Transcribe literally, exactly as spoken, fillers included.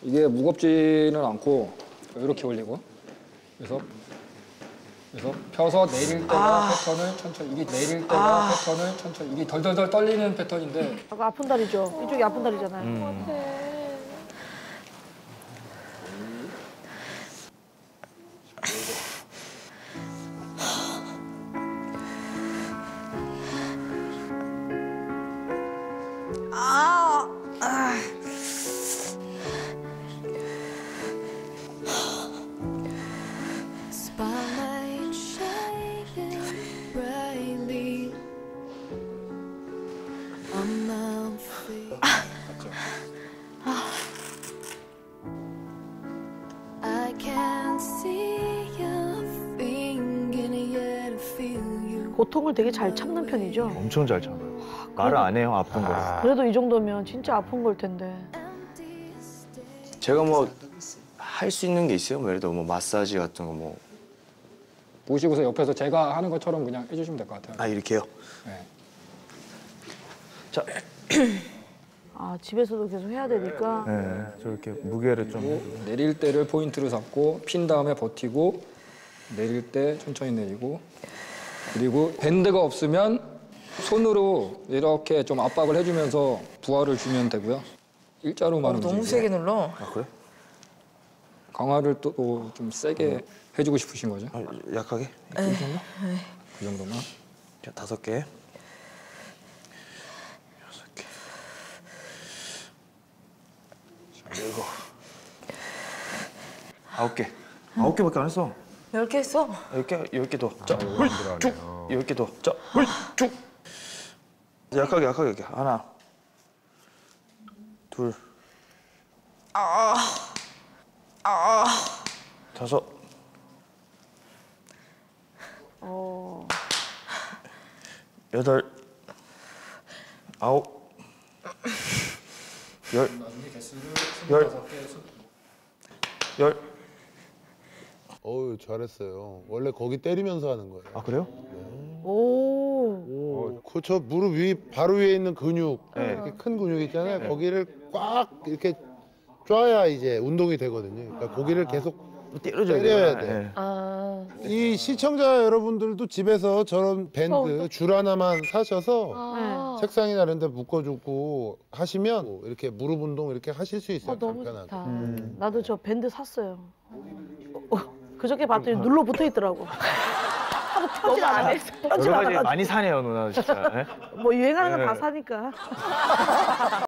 이게 무겁지는 않고 이렇게 올리고 그래서 그래서 펴서 내릴 때가 아. 패턴을 천천히 이게 내릴 때가 아. 패턴을 천천히 이게 덜덜덜 떨리는 패턴인데 아까 아픈 다리죠? 이쪽이 아픈 다리잖아요. 음. 아. 아. Spotlight shining brightly on my face. I can't see your finger yet I feel you. 고통을 되게 잘 참는 편이죠? 엄청 잘 참아요. 말을 안 해요, 아픈 거. 그래도 이 정도면 진짜 아픈 걸 텐데. 제가 뭐 할 수 있는 게 있어요? 뭐 예를 들어 뭐 마사지 같은 거 뭐. 보시고서 옆에서 제가 하는 것처럼 그냥 해주시면 될 것 같아요. 아 이렇게요? 네. 자. 아, 집에서도 계속 해야 되니까. 네, 저렇게 무게를 좀. 내릴 때를 포인트로 잡고 핀 다음에 버티고 내릴 때 천천히 내리고 그리고 밴드가 없으면 손으로 이렇게 좀 압박을 해주면서 부하를 주면 되고요. 일자로만 어, 움직이고. 너무 세게 눌러. 아 그래? 강화를 또 좀 세게 해주고 싶으신 거죠? 아, 약하게? 이 정도? 그 정도만. 자, 다섯 개. 여섯 개. 자, 일곱. 아홉 개. 아홉 개밖에 안 했어. 열 개 했어. 열 개, 열 개 더. 자, 훌, 쭉. 열 개 더. 자, 훌, 쭉. 약하게, 약하게, 이렇게. 하나. 둘. 아. 아. 다섯. 어. 여덟. 아홉. 열. 열. 열. 어우 잘했어요. 원래 거기 때리면서 하는 거예요. 아, 그래요? 오. 어, 그저 무릎 위 바로 위에 있는 근육, 네. 이렇게 큰 근육 있잖아요. 거기를 꽉 이렇게 쫙야 이제 운동이 되거든요. 그러니까 거기를 계속 때려줘야 때려야 돼요. 돼. 네. 아. 이 시청자 여러분들도 집에서 저런 밴드 줄 하나만 사셔서 책상이나 이런 데 묶어주고 하시면 이렇게 무릎 운동 이렇게 하실 수 있어요. 어, 너무 간편하게. 좋다. 음. 나도 저 밴드 샀어요. 어, 그저께 봤더니 눌러 붙어 있더라고. 하도 펴지 않아. 펴지 여러 가지 않아가지고. 많이 사네요, 누나 진짜. 네? 뭐 유행하는 거 다 네. 사니까.